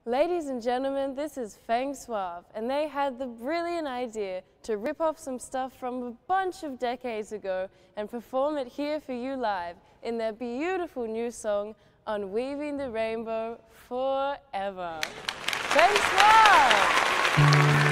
Ladies and gentlemen, this is Feng Suave, and they had the brilliant idea to rip off some stuff from a bunch of decades ago and perform it here for you live in their beautiful new song, Unweaving the Rainbow Forever. Feng Suave!